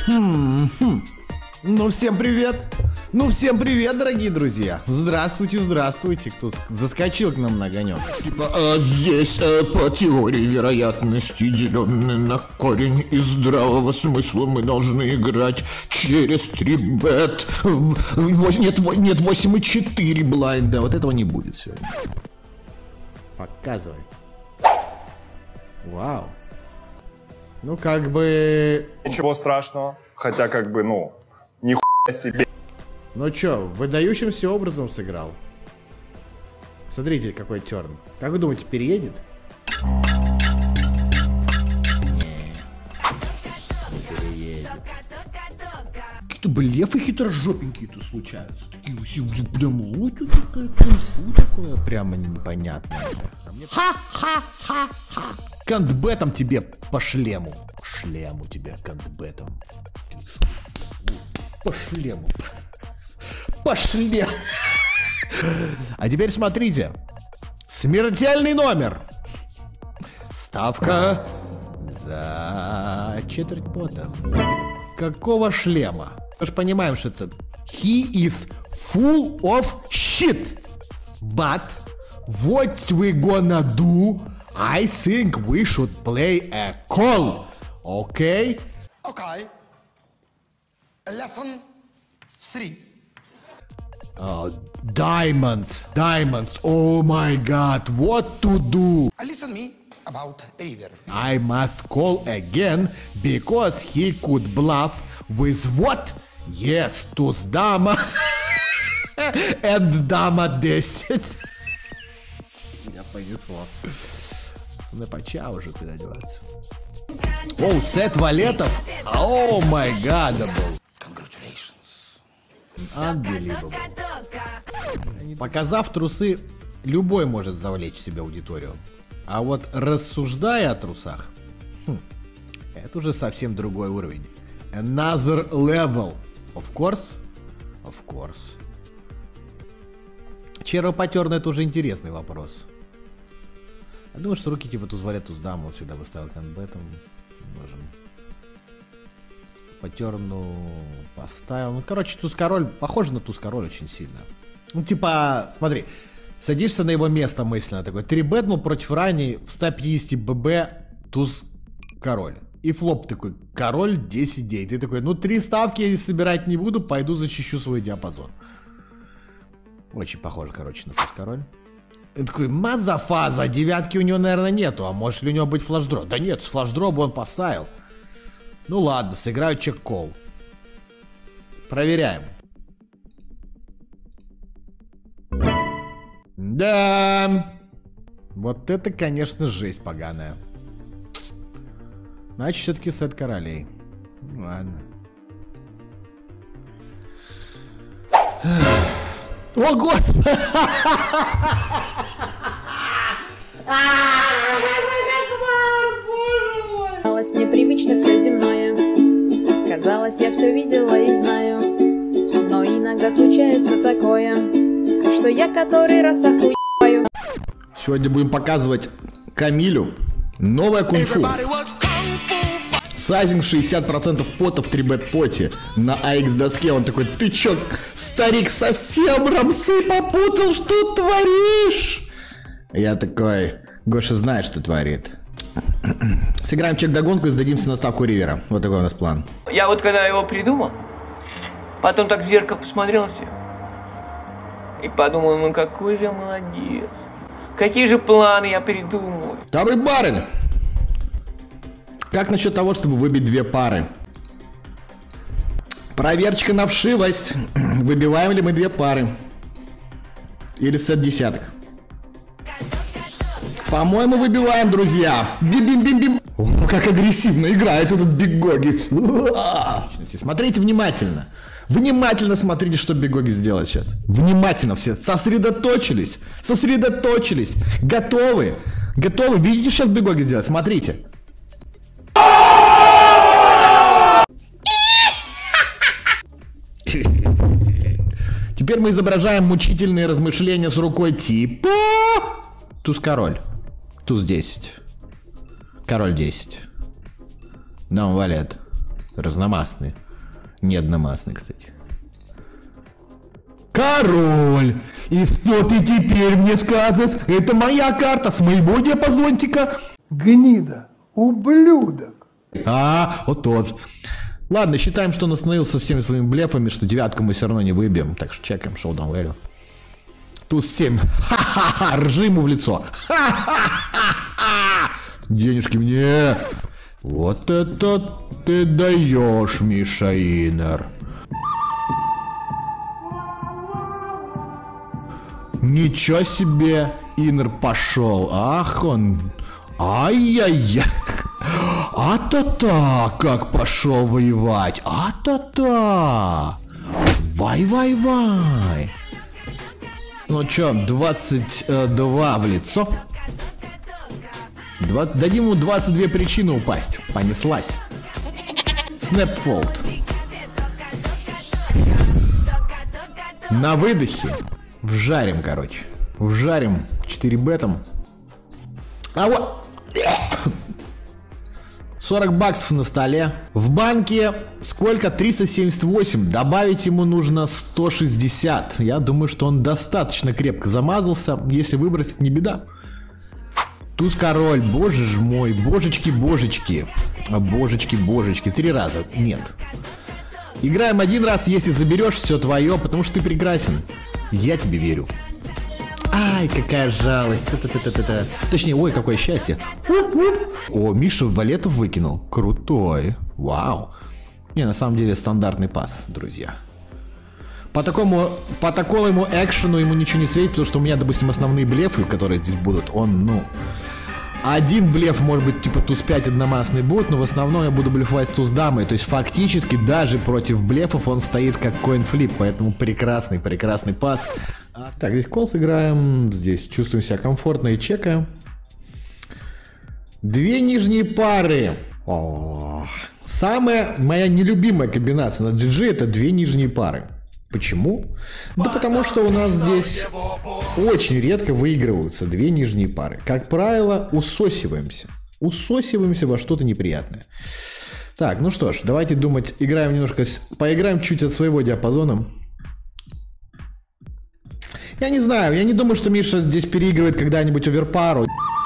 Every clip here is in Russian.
Ну всем привет! Ну всем привет, дорогие друзья! Здравствуйте, здравствуйте, кто заскочил к нам на огонек. Здесь по теории вероятности, деленной на корень из здравого смысла, мы должны играть через 3-бет. Нет, 8,4 блайнда. Вот этого не будет сегодня. Показывай. Вау. Ну как бы... Ничего страшного, хотя как бы, ну, нихуя себе. Ну чё, выдающимся образом сыграл. Смотрите, какой терн. Как вы думаете, переедет? Не переедет. Какие-то блефы хитрожопенькие-то случаются. Такие все уже прямо, ой, что такое, прямо непонятное. Ха-ха-ха-ха. Кантбетом тебе по шлему. По шлему тебе кантбетом. По шлему. Пошли. А теперь смотрите. Смертельный номер. Ставка за четверть пота. Какого шлема? Мы же понимаем, что это he is full of shit. But what we gonna do? I think we should play a call. Okay? Okay. Lesson 3. Diamonds. Oh my god, what to do? Listen me about river. I must call again because he could bluff with what? Yes, туз дама and дама 10. Я понесло. Снэпача уже переодеваться. Оу, сет валетов. О май гадабл. Unbelievable. Показав трусы, любой может завлечь себе аудиторию. А вот рассуждая о трусах, это уже совсем другой уровень. Another level. Of course. Червопотерно — это уже интересный вопрос. Я думаю, что руки типа туз валет, туз дам он всегда выставил кантбетом. Можем. Потерну поставил. Ну, короче, туз-король похоже на туз-король очень сильно. Ну, типа, смотри, садишься на его место мысленно, такой 3-бетнул против ранней в 150 ББ туз-король. И флоп такой, король 10-9. Ты такой, ну 3 ставки я здесь собирать не буду, пойду защищу свой диапазон. Очень похоже, короче, на туз-король. И такой, мазафаза, девятки у него, наверное, нету. А может ли у него быть флаш-дроп? Да нет, с флаш-дропа он поставил. Ну ладно, сыграю чек-колл. Проверяем. Да. Вот это, конечно, жесть поганая. Значит, все-таки сет королей. Ну, ладно. О, господи! Казалось мне привычно все земное. Казалось, я все видела и знаю. Но иногда случается такое, что я который раз охуеваю. Сегодня будем показывать Камилю новое кунг-фу. Сайзинг 60% пота в 3-бет поте на AX доске. Он такой, ты чё, старик, совсем рамсы попутал, что творишь? Я такой, Гоша знает, что творит. Сыграем чек-догонку и сдадимся на ставку ривера. Вот такой у нас план. Я вот когда его придумал, потом так в зеркало посмотрел на себя и подумал, ну какой же я молодец. Какие же планы я придумываю. Второй баррель. Как насчет того, чтобы выбить 2 пары? Проверочка на вшивость. Выбиваем ли мы 2 пары? Или сет десяток? По-моему, выбиваем, друзья. Бим-бим-бим-бим. О, как агрессивно играет этот Биг Гоги. Смотрите внимательно. Внимательно смотрите, что Биг Гоги сделает сейчас. Внимательно все. Сосредоточились. Сосредоточились. Готовы. Готовы. Видите, сейчас Биг Гоги сделает? Смотрите. Теперь мы изображаем мучительные размышления с рукой типа... Туз-король. Туз 10. Король 10. Дам валет. Разномастные. Не одномастные, кстати. Король! И что ты теперь мне скажешь? Это моя карта с моего диапазончика. Гнида, ублюдок. Вот тот. Ладно, считаем, что он остановился всеми своими блефами, что девятку мы все равно не выбьем. Так что чекаем showdown value. Туз 7. Ха-ха-ха, ржи ему в лицо. Ха-ха-ха. Денежки мне. Вот это ты даешь, Миша Инер. Ничего себе, Инер пошел. Ах он. Ай-яй-яй. А-та-та, как пошел воевать. А-та-та. Вай-вай-вай. Ну чё, 22 в лицо. Дадим ему 22 причины упасть. Понеслась. Снэпфолд. На выдохе. Вжарим, короче. Вжарим 4 бетом. А вот. 40 баксов на столе. В банке сколько? 378. Добавить ему нужно 160. Я думаю, что он достаточно крепко замазался. Если выбросить, не беда. Туз король. Боже ж мой. Божечки-божечки. Божечки-божечки. 3 раза. Нет. Играем 1 раз. Если заберешь, все твое, потому что ты прекрасен. Я тебе верю. Ай, какая жалость. Та-та-та-та-та. Точнее, ой, какое счастье. О, Миша валетов выкинул. Крутой. Вау. Не, на самом деле стандартный пас, друзья. По такому экшену ему ничего не светит, потому что у меня, допустим, основные блефы, которые здесь будут, он, ну... Один блеф, может быть, типа туз 5 одномастный будет, но в основном я буду блефовать с туз дамой. То есть фактически даже против блефов он стоит как коин-флип, поэтому прекрасный пас. Так, здесь кол сыграем, здесь чувствуем себя комфортно и чекаем. 2 нижние пары. Самая моя нелюбимая комбинация на GG это 2 нижние пары. Почему? Да потому что у нас здесь очень редко выигрываются 2 нижние пары. Как правило, усосиваемся. Усосиваемся во что-то неприятное. Так, ну что ж, давайте думать, играем немножко, поиграем чуть от своего диапазона. Я не знаю, я не думаю, что Миша здесь переигрывает когда-нибудь оверпару.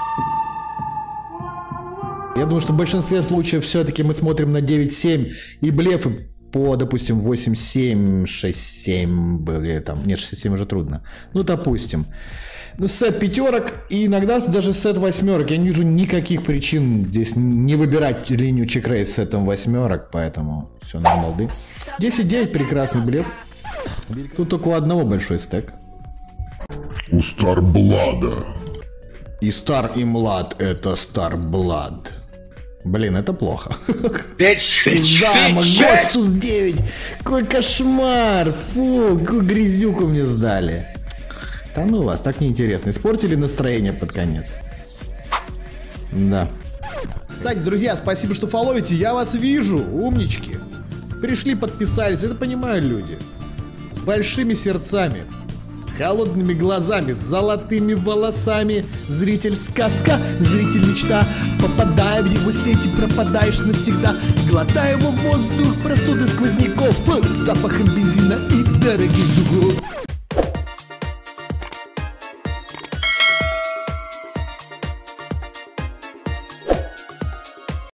Я думаю, что в большинстве случаев все-таки мы смотрим на 9-7 и блефы по, допустим, 8-7, 6-7 были там. Нет, 6-7 уже трудно. Ну, допустим. Ну, сет 5 и иногда даже сет 8. Я не вижу никаких причин здесь не выбирать линию чекрейс с сетом 8, поэтому все нормально. 10-9, прекрасный блеф. Тут только у одного большой стек. У Старблада. И Стар, и Млад это Старблад. Блин, это плохо. Да, Гостус 9. Какой кошмар. Фу, какую грязюку мне сдали. Да ну вас, так неинтересно. Испортили настроение под конец. Да. Кстати, друзья, спасибо, что фолловите. Я вас вижу, умнички. Пришли, подписались. Это понимают люди. С большими сердцами. Холодными глазами, с золотыми волосами. Зритель сказка, зритель мечта. Попадая в его сети, пропадаешь навсегда. Глотая его воздух, простуды сквозняков, запахом бензина и дорогих дугов.